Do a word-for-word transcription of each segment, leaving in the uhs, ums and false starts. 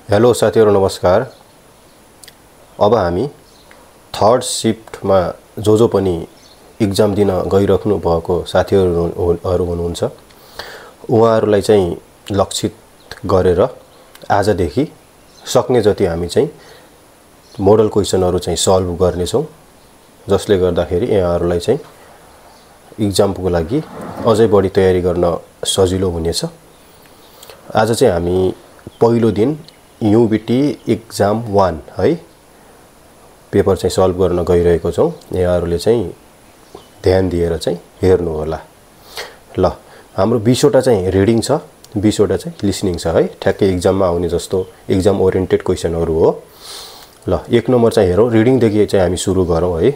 Hello साथीहरु नमस्कार। अब हामी थर्ड शिफ्टमा जो जो पनि एक्जाम दिन गइराख्नु भएको साथीहरु हुनुहुन्छ उहाँहरुलाई चाहिँ लक्षित गरेर आजदेखि सक्ने जति हामी चाहिँ मोडल क्वेशनहरु चाहिँ सल्भ गर्ने छौं, जसले गर्दाखेरि यहाँहरुलाई चाहिँ एक्जामको लागि अझै बढी तयारी गर्न सजिलो हुनेछ। आज चाहिँ हामी पहिलो दिन यूबीटी एक्जाम वन है पेपर चाहिँ सल्भ गर्न गइरहेको छौं। यहाँहरुले चाहिँ ध्यान दिएर चाहिँ हेर्नु होला। ल हाम्रो बीस वटा चाहिँ रिडिङ छ, बीस वटा चाहिँ लिसनिङ छ है। ठ्याक्कै एक्जाममा आउने जस्तो एक्जाम ओरिएन्टेड क्वेशनहरु हो। ल एक नम्बर चाहिँ हेरौं, रिडिङ देखि चाहिँ हामी सुरु गरौं है।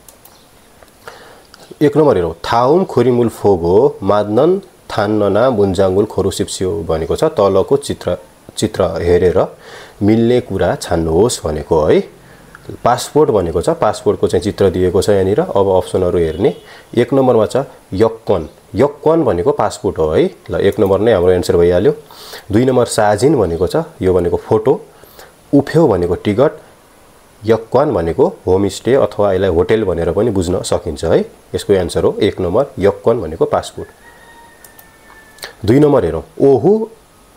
एक नम्बर हेरौं, थाउम खोरिमुल फोगो मादनन थान्नना बुन्जांगुल खोरुसिप्सियो भनेको छ। तलको चित्र चित्र हेरेर मिल्ने कुरा छान्नुहोस् भनेको है। पासपोर्ट भनेको छ, पासपोर्टको चाहिँ चित्र दिएको छ यहाँनिर। अब अप्सनहरु हेर्ने। एक नम्बरमा छ यक्कन, यक्कन भनेको पासपोर्ट हो है। ल एक नम्बर नै हाम्रो आन्सर भइहाल्यो। दुई नम्बर साजिन भनेको छ, यो भनेको फोटो। उफ्यो भनेको टिकट। यक्कन भनेको होमस्टे अथवा यसलाई होटल भनेर पनि बुझ्न सकिन्छ है। यसको आन्सर हो एक नम्बर, यक्कन भनेको पासपोर्ट। दुई नम्बर हेरौं, ओहु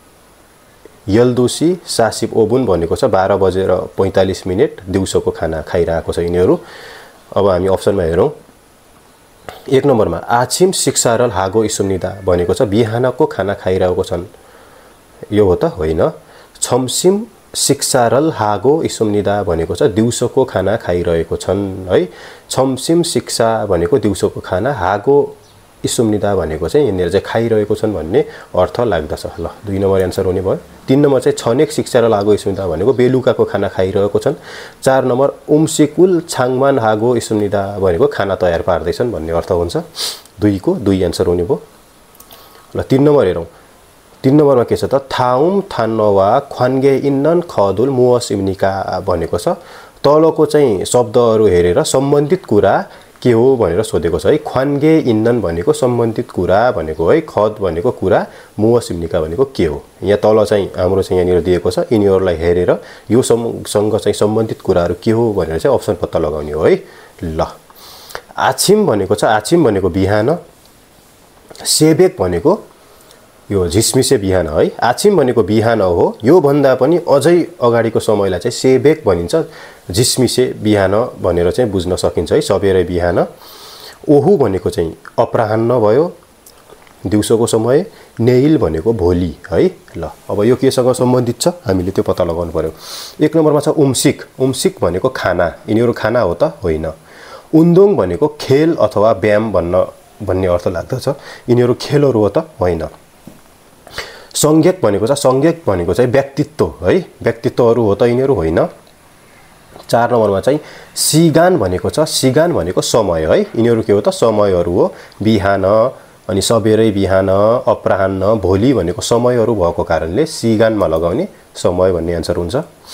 यल्दुसी सासिप ओबुन भनेको छ बाह्र बजेर पैंतालीस मिनेट दिउँसोको खाना खाइरहेको छ यिनीहरु। अब हामी अप्सनमा हेरौं। एक नम्बरमा आछिम शिक्षारल हागो इसुम्निदा भनेको छ बिहानको खाना खाइरहेको छन्, यो हो त होइन। छमसिम शिक्षारल हागो इसुम्निदा भनेको छ दिउँसोको खाना खाइरहेको छन् है। छमसिम शिक्षा भनेको दिउँसोको खाना, हागो इसुम्निदा भनेको चाहिँ यिनीहरु चाहिँ खाइरहेको छन् भन्ने अर्थ लाग्दछ। ल दुई नम्बर आन्सर हुने भयो। तीन नम्बर चाहिँ छनेक शिक्षा र लागो इसुम्निदा भनेको बेलुकाको खाना खाइरहेको छन्। चार नम्बर उम्सिकुल छाङमान हागो इसुम्निदा भनेको खाना तयार पार्दैछन् भन्ने अर्थ हुन्छ। दुई को दुई आन्सर हुने भयो। ल तीन नम्बर हेरौं। तीन नम्बरमा के छ त थाउम थान्नवा ख्वान्गे इन्नन खदुल मुवसिमनिका भनेको छ। तलको चाहिँ शब्दहरु हेरेर सम्बन्धित कुरा के हो भनेर सोधेको छ है। ख्वान्गे इन्नन भनेको सम्बन्धित कुरा भनेको है। खद भनेको कुरा, मुवसिमनिका भनेको के हो। यहाँ तल चाहिँ हाम्रो चाहिँ यहाँनिर दिएको छ। यिनीहरुलाई हेरेर यो सँग चाहिँ सम्बन्धित कुराहरु के हो भनेर चाहिँ अप्सन पत्ता लगाउने हो है। ल आछिम भनेको छ, आछिम भनेको बिहान। सेबेक भनेको यो झिसमिसे बिहान है। आछिम भनेको बिहान हो। यो भन्दा पनि अझै अगाडिको समयलाई चाहिँ सेबेक भनिन्छ, झिसमिसे बिहान भनेर चाहिँ बुझ्न सकिन्छ है। सबेरै बिहान। ओहु भनेको चाहिँ अपराह्न भयो, दिउँसोको समय। नेइल भनेको भोलि है। ल अब यो केसँग सम्बन्धित छ हामीले त्यो पत्ता लगाउनु पर्यो। एक नम्बरमा छ उम्सिक, उम्सिक भनेको खाना, यिनीहरु खाना हो त होइन। उन्दोङ भनेको खेल अथवा व्यायाम भन्न भन्ने अर्थ लाग्दछ, यिनीहरु खेलहरु हो त होइन। संज्ञक भनेको छ, संज्ञक भनेको चाहिँ व्यक्तित्व है, व्यक्तित्वहरु हो त यिनीहरु होइन। चार नम्बरमा चाहिँ सिगान भनेको छ, सिगान भनेको समय है, यिनीहरु के हो त समयहरु हो। बिहान अनि सबेरै बिहान, अपराह्न, भोलि भनेको समयहरु भएको कारणले सिगानमा लगाउने समय भन्ने आन्सर हुन्छ।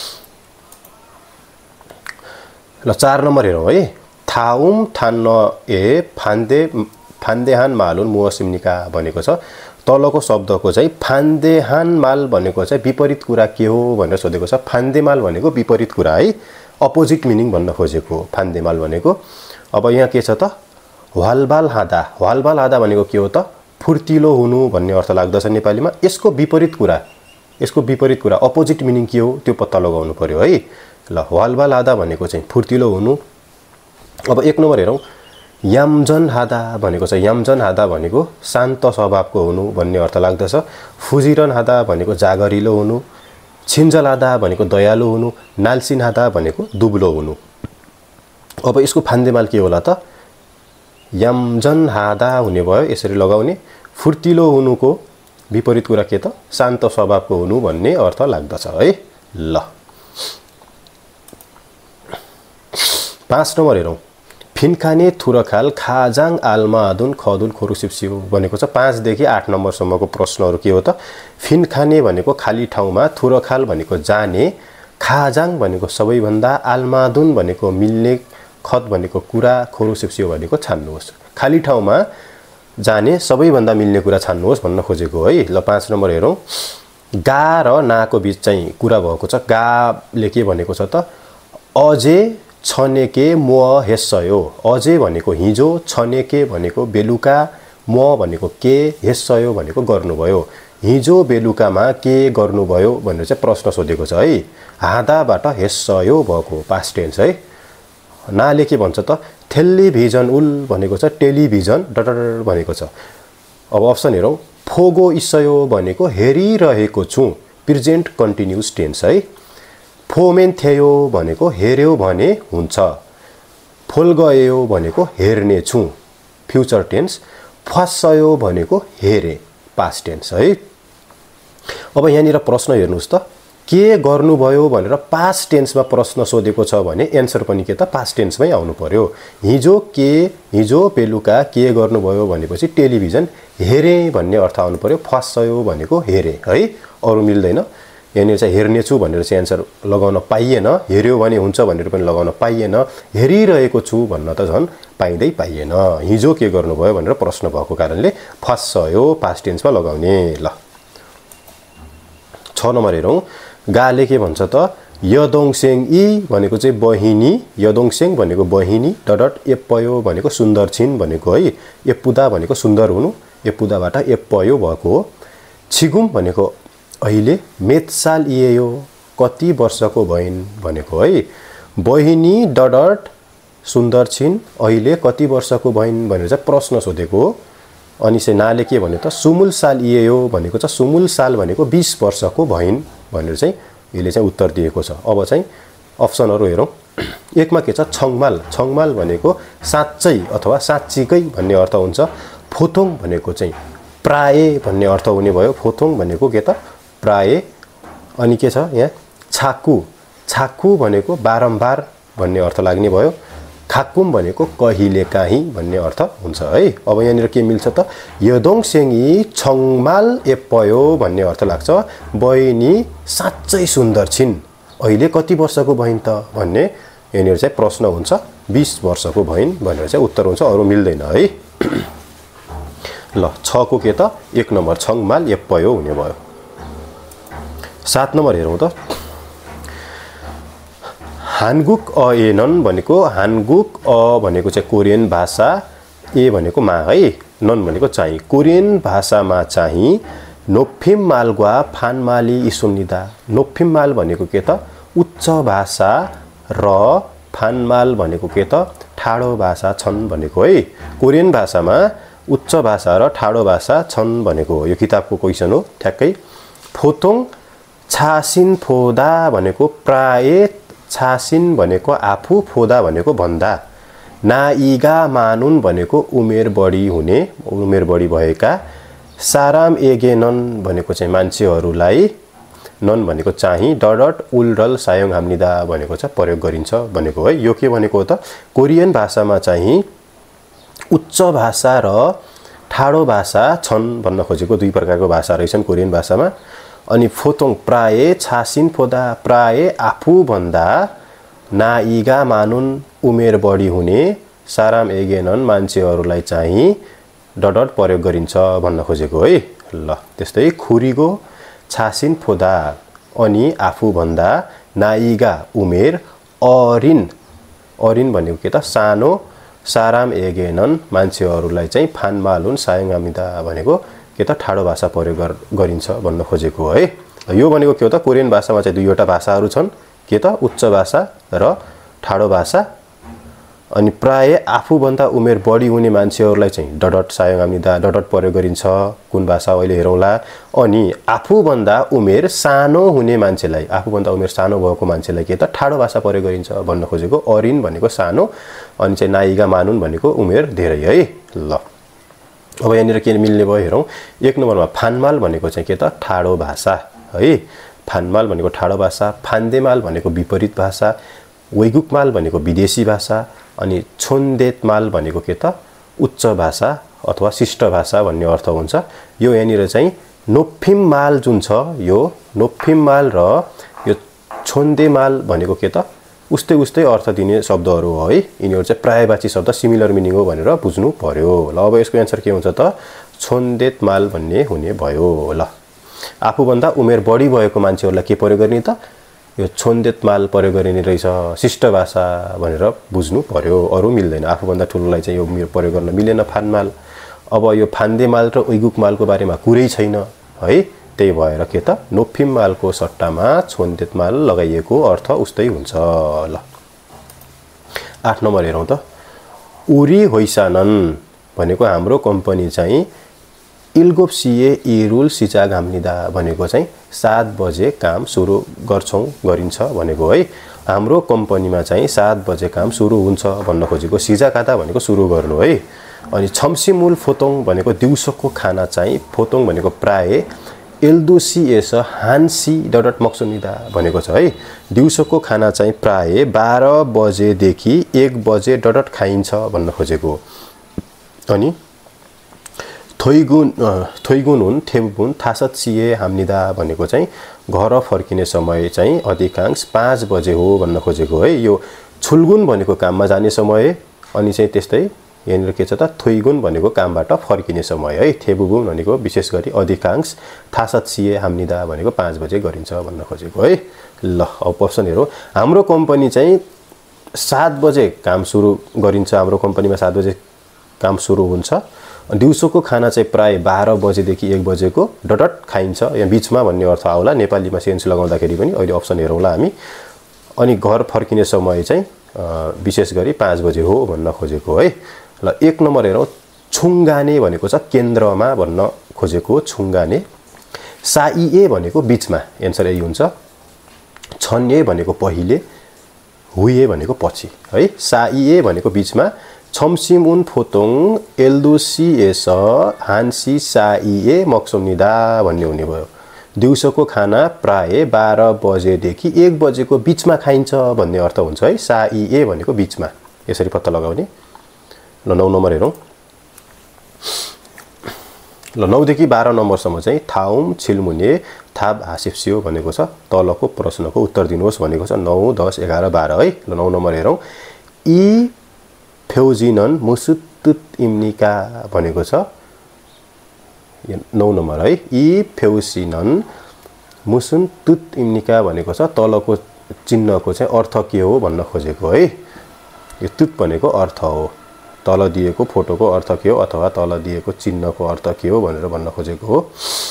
ल चार नम्बर हेरौं है। थाउम थान्न ए फान्दे फान्देहान मालुन मुवसिमनिका भनेको छ। तलको शब्दको चाहिँ फान्देहान माल भनेको चाहिँ विपरीत कुरा के हो भनेर सोधेको छ। फान्देमाल भनेको विपरीत कुरा है, अपोजिट मिनिङ भन्न खोजेको फान्देमाल भनेको। अब यहाँ के छ त वालबाल हादा, वालबाल हादा भनेको के हो त फुर्तिलो हुनु भन्ने अर्थ लाग्दछ नेपालीमा। यसको विपरीत कुरा, यसको विपरीत कुरा अपोजिट मिनिङ के हो त्यो पत्ता लगाउनु पर्यो है। ल वालबाल हादा भनेको चाहिँ फुर्तिलो हुनु। अब एक नम्बर हेरौं। यामजन हादा भनेको छ, यामजन हादा भनेको शान्त स्वभावको हुनु भन्ने अर्थ लाग्दछ। फुजिरन हादा भनेको जागरिलो हुनु। छिन्जल हादा भनेको दयालु हुनु। नालसिन हादा भनेको दुब्लो हुनु। अब यसको फान्देमाल के होला त यामजन हादा हुने भयो, यसरी लगाउने। फुर्तिलो हुनुको विपरीत कुरा के त शान्त स्वभावको हुनु भन्ने अर्थ लाग्दछ है। ल पाँच नम्बर हेरौं। फिनखाने थुरखाल खाजाङ आल्मादुन खदुल खोरुसिप्सियो भनेको छ। पाँच देखि आठ नम्बरसम्मको प्रश्नहरु के हो त फिनखाने भनेको खाली ठाउँमा, थुरखाल भनेको जाने, खाजाङ भनेको सबैभन्दा, आल्मादुन भनेको मिल्ने, खत भनेको कुरा, खोरुसिप्सियो भनेको छान्नुहोस्। खाली ठाउँमा जाने सबैभन्दा मिल्ने कुरा छान्नुहोस् भन्न खोजेको है। ल पाँच नम्बर हेरौं। गा र नाको बीच चाहिँ कुरा भएको छ। गाले के भनेको छ त अझै छनेके म हेस्सयो। अझै भनेको हिजो, छनेके भनेको बेलुका, म भनेको के, हेस्सयो भनेको गर्नुभयो। हिजो बेलुकामा के गर्नुभयो भनेर चाहिँ प्रश्न सोधेको छ है। हादाबाट हेस्सयो भएको पास्ट टेन्स है। नाले के भन्छ त टेलिभिजन उल भनेको छ टेलिभिजन डटर भनेको छ। अब अप्सन हेरौँ। फोगो इस्सयो भनेको हेरिरहेको छु प्रेजेन्ट कन्टिन्युस टेन्स है। फोमेन थियो भनेको हेर्यो भने हुन्छ। फोल गयो भनेको हेर्ने छु फ्युचर टेन्स। फस्सयो भनेको हेरे पास्ट टेन्स है। अब यहाँनिर प्रश्न हेर्नुहोस् त के गर्नुभयो भनेर पास्ट टेन्समा प्रश्न सोधेको छ भने एन्सर पनि के त पास्ट टेन्समै आउनु पर्यो। हिजो के, हिजो बेलुका के गर्नुभयो भनेपछि टेलिभिजन हेरे भन्ने अर्थ आउनु पर्यो। फस्सयो भनेको हेरे है। अरू मिल्दैन। यहाँनिर चाहिँ हेर्नेछु भनेर चाहिँ एन्सर लगाउन पाइएन। हेर्यो भने हुन्छ भनेर पनि लगाउन पाइएन। हेरिरहेको छु भन्न त झन् पाइँदै पाइएन। हिजो के गर्नुभयो भनेर प्रश्न भएको कारणले फस्सयो पास्ट टेन्समा लगाउने। ल छ नम्बर हेरौँ। गाले के भन्छ त यदोङसेङ ई भनेको चाहिँ बहिनी। यदोङसेङ भनेको बहिनी डट एप्पयो भनेको सुन्दर छिन् भनेको है। एप्पुदा भनेको सुन्दर हुनु, एप्पुदाबाट एप्पयो भएको हो। छिगुम भनेको अहिले, मेतसाल इएयो कति वर्षको भइन् भनेको है। बहिनी डट सुन्दर छिन् अहिले कति वर्षको भइन् भनेर चाहिँ प्रश्न सोधेको हो। अनि चाहिँ नाले के भन्यो त सुमुल साल इएयो भनेको छ सुमुल साल भनेको बीस वर्षको भइन् भनेर चाहिँ यसले चाहिँ उत्तर दिएको छ। अब चाहिँ अप्सनहरू हेरौँ। एकमा के छ छङमाल। छङमाल भनेको साँच्चै अथवा साँच्चीकै भन्ने अर्थ हुन्छ। फोथोङ भनेको चाहिँ प्राय भन्ने अर्थ हुने भयो। फोथोङ भनेको के त प्राय। अनि के छ यहाँ छाकु। छाकु भनेको बारम्बार भन्ने अर्थ लाग्ने भयो। खाकुम भनेको कहिलेकाहीँ भन्ने अर्थ हुन्छ है। अब यहाँनिर के मिल्छ त यदोङसेङी छङमाल एप्पयो भन्ने अर्थ लाग्छ। बहिनी साँच्चै सुन्दर छिन् अहिले कति वर्षको भइन् त भन्ने यहाँनिर चाहिँ प्रश्न हुन्छ। बीस वर्षको भइन् भनेर चाहिँ उत्तर हुन्छ। अरू मिल्दैन है। ल छको के त एक नम्बर छङमाल एप्पयो हुने भयो। सात नम्बर हेरौँ त। हानगुक अ ए नन भनेको हानगुक अ भनेको चाहिँ कोरियन भाषा, ए भनेको मा है, नन भनेको चाहिँ। कोरियन भाषामा चाहिँ नोफिम मालग्वा फानमाली इसुम्निदा। नोफिम माल भनेको के त उच्च भाषा र फानमाल भनेको के त ठाडो भाषा छन् भनेको है। कोरियन भाषामा उच्च भाषा र ठाडो भाषा छन् भनेको हो। यो किताबको क्वेसन हो ठ्याक्कै। फोतोङ छासिन फोदा भनेको प्राय, छासिन भनेको आफू, फोदा भनेको भन्दा। नाइगा मानुन भनेको उमेर बढी हुने, उमेर बढी भएका। साराम एगे नन भनेको चाहिँ मान्छेहरूलाई, नन भनेको चाहिँ। डडट उल्डल सायोङ हाम्निदा भनेको चाहिँ प्रयोग गरिन्छ भनेको है। यो के भनेको हो त कोरियन भाषामा चाहिँ उच्च भाषा र ठाडो भाषा छन् भन्न खोजेको। दुई प्रकारको भाषा रहेछन् कोरियन भाषामा। अनि फोतोङ प्राय, छासिन फोदा प्राय आफू भन्दा। नाइगा मानुन उमेर बढी हुने। साराम एगेनन मान्छेहरूलाई चाहिँ डडट प्रयोग गरिन्छ भन्न खोजेको है। ल त्यस्तै खुरीगो, छासिन फोदा अनि आफू भन्दा। नाइगा उमेर, अरिन, अरिन भनेको के त सानो। साराम एगेनन मान्छेहरूलाई चाहिँ फानमालुन सायङामिदा भनेको के त ठाडो भाषा प्रयोग गरिन्छ भन्न खोजेको है। यो भनेको के हो त कोरियन भाषामा चाहिँ दुईवटा भाषाहरू छन्, के त उच्च भाषा र ठाडो भाषा। अनि प्राय आफूभन्दा उमेर बढी हुने मान्छेहरूलाई चाहिँ डडट सायङामिदा डडट प्रयोग गरिन्छ। कुन भाषा अहिले हेरौँला। अनि आफूभन्दा उमेर सानो हुने मान्छेलाई, आफूभन्दा उमेर सानो भएको मान्छेलाई के त ठाडो भाषा प्रयोग गरिन्छ भन्न खोजेको। अरिन भनेको सानो, अनि चाहिँ नाइगा मानुन भनेको उमेर धेरै है। ल अब यहाँनिर के मिल्ने भयो हेरौँ। एक नम्बरमा फानमाल भनेको चाहिँ के त ठाडो भाषा है। फानमाल भनेको ठाडो भाषा। फान्देमाल भनेको विपरीत भाषा। वैगुकमाल भनेको विदेशी भाषा। अनि छोन्देतमाल भनेको के त उच्च भाषा अथवा शिष्ट भाषा भन्ने अर्थ हुन्छ। यो यहाँनिर चाहिँ नोफिममाल जुन छ, यो नोफिममाल र यो छोन्देमाल भनेको के त उस्तै उस्तै अर्थ दिने शब्दहरू हो है। यिनीहरू चाहिँ प्रायवाची शब्द, सिमिलर मिनिङ हो भनेर बुझ्नु पर्यो। ल अब यसको एन्सर के हुन्छ त छोन्देतमाल भन्ने हुने भयो। ल आफूभन्दा उमेर बढी भएको मान्छेहरूलाई के प्रयोग गर्ने त यो छोन्देत माल प्रयोग गरिने रहेछ शिष्ट भाषा भनेर बुझ्नु पर्यो अरु मिल्दैन आफूभन्दा ठुलोलाई चाहिँ यो प्रयोग गर्न मिलेन फानमाल अब यो फान्दे माल र उइगुक मालको बारेमा कुरै छैन है त्यही भएर के त नोफिम मालको सट्टामा छोन्देत माल लगाइएको अर्थ उस्तै हुन्छ ल आठ नम्बर हेरौं त उरी होइसानन भनेको हाम्रो कम्पनी चाहिँ इल्गोप्सिए इरुल सिचा घाम्निदा भनेको चाहिँ सात बजे काम सुरु गर्छौं गरिन्छ भनेको है हाम्रो कम्पनीमा चाहिँ सात बजे काम सुरु हुन्छ भन्न खोजेको सिजा खाता भनेको सुरु गर्नु है अनि छम्सीमूल फोतोङ भनेको दिउँसोको खाना चाहिँ फोतोङ भनेको प्राय एल्दोसिएस हान्सी डडट मक्सुनिदा भनेको छ है दिउँसोको खाना चाहिँ प्राय बाह्र बजे देखि एक बजे डडट खाइन्छ भन्न खोजेको अनि थोइगुन थोइगुनुन थेबुन थासtsiए हाम्निदा भनेको चाहिँ घर फर्किने समय चाहिँ अधिकांश पाँच बजे हो भन्न खोजेको है यो छुलगुन भनेको काममा जाने समय अनि चाहिँ त्यस्तै यहाँनिर के छ त थोइगुन भनेको कामबाट फर्किने समय है थेबुगुन भनेको विशेष गरी अधिकांश थासtsiए हाम्निदा भनेको पाँच बजे गरिन्छ भन्न खोजेको है ल अब क्वेशन हेरौं हाम्रो कम्पनी चाहिँ सात बजे काम सुरु गरिन्छ हाम्रो कम्पनीमा सात बजे काम सुरु हुन्छ दिउँसोको खाना चाहिँ प्राय बाह्र बजे देखि एक बजेको डडट खाइन्छ यहाँ बीचमा भन्ने अर्थ आउला नेपालीमा सेन्स लगाउँदाखेरि पनि अहिले अप्सन हेरौँला हामी अनि घर फर्किने समय चाहिँ विशेष गरी पाँच बजे हो भन्न खोजेको है ल एक नम्बर हेरौं छुङ्गाने भनेको छ केन्द्रमा भन्न खोजेको छुङ्गाने साइए भनेको बीचमा एन्सर यही हुन्छ छन्ये भनेको पहिले हुए भनेको पछि है साइए भनेको बीचमा छम्सिमुन फोतोङ एल्दोसिएस हान्सी साइए मक्सुनिदा भन्ने हुने भयो दिउँसोको खाना प्राय बाह्र बजे देखि एक बजेको बीचमा खाइन्छ भन्ने अर्थ हुन्छ है साइए भनेको बीचमा यसरी पत्ता लगाउने ल नौ नम्बर हेरौं ल नौ देखि बाह्र नम्बर सम्म चाहिँ थाउम छिलमुने थाब हासिप्सियो भनेको छ तलको प्रश्नको उत्तर दिनुहोस् भनेको छ नौ दस एघार बाह्र है ल नौ नम्बर हेरौं इ फेउजिनन मुसुत्तुत इम्निका भनेको छ नौ नम्बर है इ फेउसिनन मुसुन्तुत इम्निका भनेको छ तलको चिन्हको चाहिँ अर्थ के हो भन्न खोजेको है यो तुत भनेको अर्थ हो तल दिएको फोटोको अर्थ के हो अथवा तल दिएको चिन्हको अर्थ के हो भनेर भन्न खोजेको हो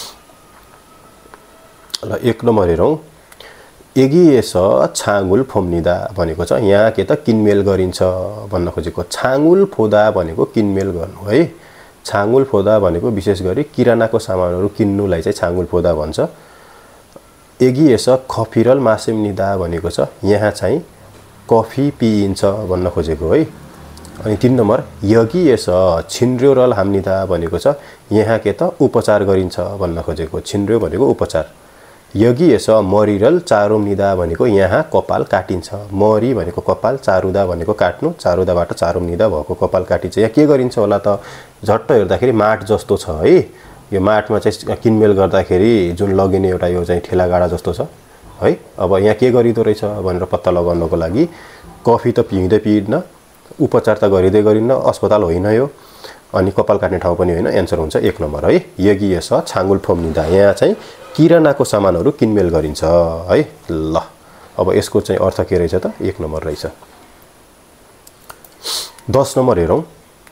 ल एक नम्बर हेरौं एगिएस छाङुल फोम्निदा भनेको छ यहाँ के त किनमेल गरिन्छ भन्न खोजेको छाङुल फोदा भनेको किनमेल गर्नु है छाङुल फोदा भनेको विशेष गरी किरानाको सामानहरु किन्नुलाई चाहिँ छाङुल फोदा भन्छ एगिएस खफिरल मासेम्निदा भनेको छ यहाँ चाहिँ कफी पिइन्छ भन्न खोजेको है अनि तीन नम्बर यगिएस छिन्ड्रोरल हाम्निदा भनेको छ यहाँ के त उपचार गरिन्छ भन्न खोजेको छिन्ड्रो भनेको उपचार यगिएस मरिरल चारुम्निदा भनेको यहाँ कपाल काटिन्छ मरि भनेको कपाल चारुदा भनेको काट्नु चारुदाबाट चारुम्निदा भएको कपाल काटिन्छ यहाँ के गरिन्छ होला त झट्ट हेर्दाखेरि माट जस्तो छ है यो माटमा चाहिँ किनमेल गर्दाखेरि जुन लगिने एउटा यो चाहिँ ठेलागाडा जस्तो छ है अब यहाँ के गरिदो रहेछ भनेर पत्ता लगाउनको लागि कफी त पिइदै पिइन्न उपचार त गरिदै गरिन्न अस्पताल होइन यो अनि कपाल काट्ने ठाउँ पनि होइन एन्सर हुन्छ एक नम्बर है यगिएस छाङुल फोम्निदा यहाँ चाहिँ किरानाको सामानहरु किनमेल गरिन्छ है ल अब यसको चाहिँ अर्थ के रहेछ त एक नम्बर रहेछ दस नम्बर हेरौं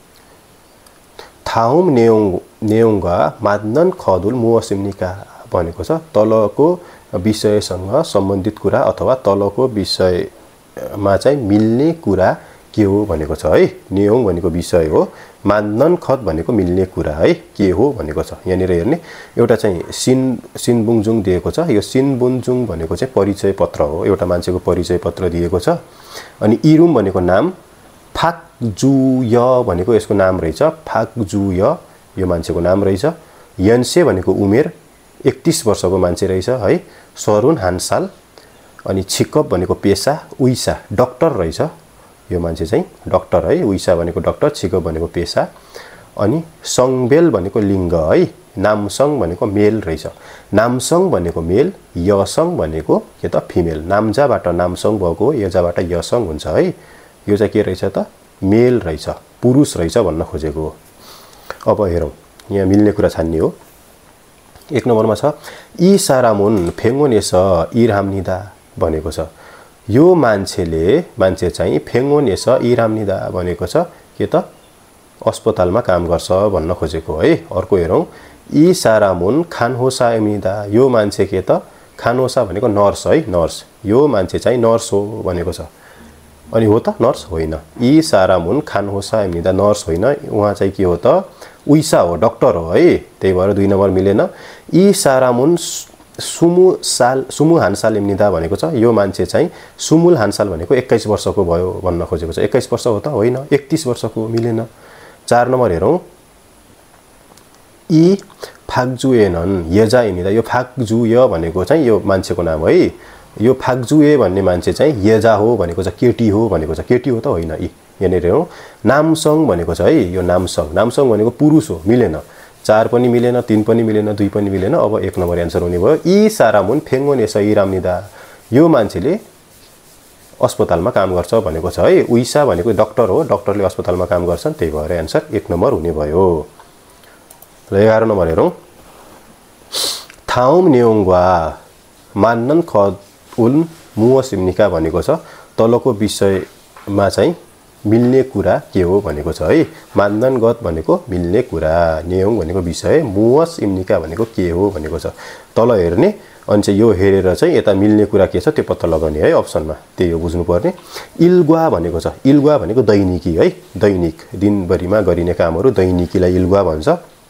थाउम नेओङ नेओङगा मादनन खदुल मुअसिम्निका भनेको छ तलको विषयसँग सम्बन्धित कुरा अथवा तलको विषयमा चाहिँ मिल्ने कुरा के हो भनेको छ है नेओङ भनेको विषय हो मानन खत भनेको मिल्ने कुरा है के हो भनेको छ यहाँनिर हेर्ने एउटा चाहिँ सिन सिनबुङजुङ दिएको छ यो सिनबुङजुङ भनेको चाहिँ परिचय पत्र हो एउटा मान्छेको परिचय पत्र दिएको छ अनि इरुम भनेको नाम फाकजुय भनेको यसको नाम रहेछ फाकजुय यो मान्छेको नाम रहेछ यन्से भनेको उमेर एकतीस वर्षको मान्छे रहेछ है सरुन हान्साल अनि छिकप भनेको पेशा उइसा डाक्टर रहेछ यो मान्छे चाहिँ डाक्टर है उइसा भनेको डाक्टर छिकप भनेको पेशा अनि संगबेल भनेको लिंग है नामसङ भनेको मेल रहेछ नामसङ भनेको मेल यसङ भनेको के त फिमेल नामजाबाट नामसङ भएको यजाबाट यसङ हुन्छ है यो चाहिँ के रहेछ त मेल रहेछ पुरुष रहेछ भन्न खोजेको हो अब हेरौं यहाँ मिल्ने कुरा छान्ने हो एक नम्बरमा छ इ सारामुन फेङ्गोनेस इराम्निदा भनेको छ। यो मान्छेले मान्छे चाहिँ फेङ्गोनेस इराम्निदा भनेको छ के त अस्पतालमा काम गर्छ भन्न खोजेको है। अर्को हेरौँ इ सारामुन खानहोसा एम्निदा यो मान्छे के त खानहोसा भनेको नर्स है नर्स यो मान्छे चाहिँ नर्स हो भनेको छ। अनि हो त नर्स होइन इ सारामुन खानहोसा एम्निदा नर्स होइन उहाँ चाहिँ के हो त उइसा हो डक्टर हो है। त्यही भएर दुई नम्बर मिलेन। इ सारामुन सुमु साल सुमु हान्साल एम्निदा भनेको छ यो मान्छे चाहिँ सुमुल हान्साल भनेको एक्काइस वर्षको भयो भन्न खोजेको छ। एक्काइस वर्ष हो त होइन एकतिस वर्षको मिलेन। चार नम्बर हेरौँ इ फाक्जुएनन यजा एम्निदा यो फाक्जुय भनेको चाहिँ यो मान्छेको नाम है। यो फाक्जुए भन्ने मान्छे चाहिँ यजा हो भनेको छ केटी हो भनेको छ। केटी हो त होइन इ यहाँनिर हेरौँ नामसङ भनेको छ है यो नामसङ नामसङ भनेको पुरुष हो मिलेन। चार पनि मिलेन तीन पनि मिलेन दुई पनि मिलेन। अब एक नम्बर एन्सर हुने भयो इ सारामुन फेङ्गोनेस इराम्निदा यो मान्छेले अस्पतालमा काम गर्छ भनेको छ है। उइसा भनेको डक्टर हो डक्टरले अस्पतालमा काम गर्छन् त्यही भएर एन्सर एक नम्बर हुने भयो। र एघार नम्बर हेरौँ थाउम नेओङ्वा मान्नन खउन मुवसिम्निका भनेको छ तलको विषयमा चाहिँ मिल्ने कुरा के हो भनेको छ है। मान्नन गत भनेको मिल्ने कुरा नेओङ भनेको विषय मुवस इम्निका भनेको के हो भनेको छ। तल हेर्ने अनि चाहिँ यो हेरेर चाहिँ यता मिल्ने कुरा के छ त्यो पत्ता लगाउने है अप्सनमा त्यही हो बुझ्नुपर्ने। इल्गुवा भनेको छ इल्गुवा भनेको दैनिकी है दैनिक दिनभरिमा गरिने कामहरू दैनिकीलाई इल्गुवा भन्छ।